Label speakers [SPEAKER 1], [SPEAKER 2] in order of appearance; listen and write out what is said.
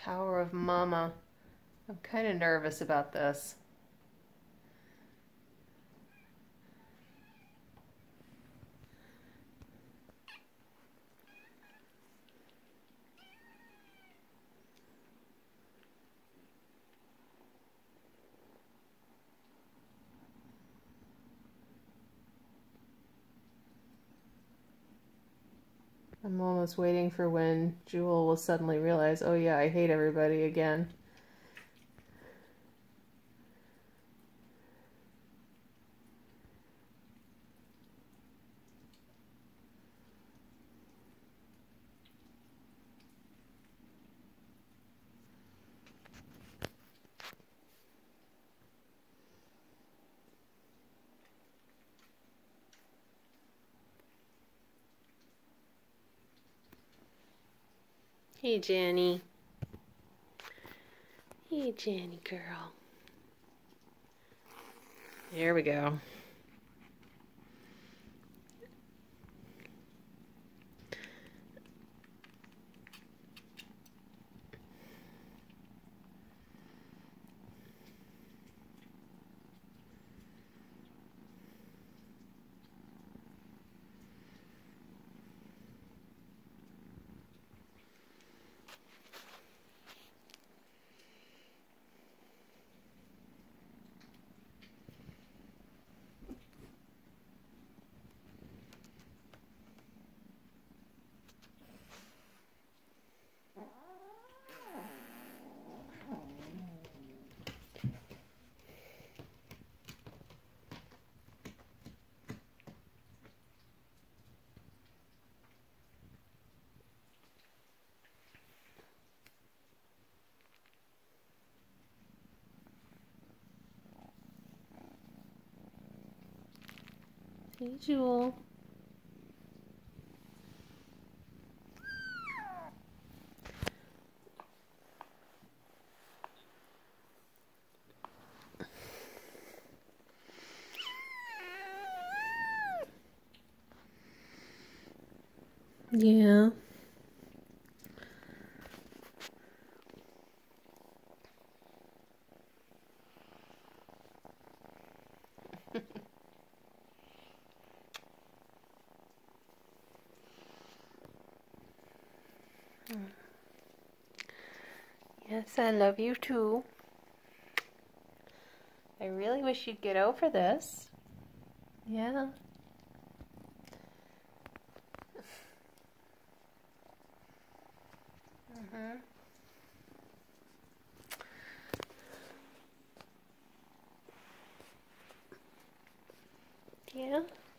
[SPEAKER 1] Power of Mama. I'm kind of nervous about this. I'm almost waiting for when Jewel will suddenly realize, oh yeah, I hate everybody again. Hey, Jenny. Hey, Jenny girl. There we go. Hey, Jewel. Yeah. Yes, I love you too. I really wish you'd get over this. Yeah. Mm-hmm. Yeah.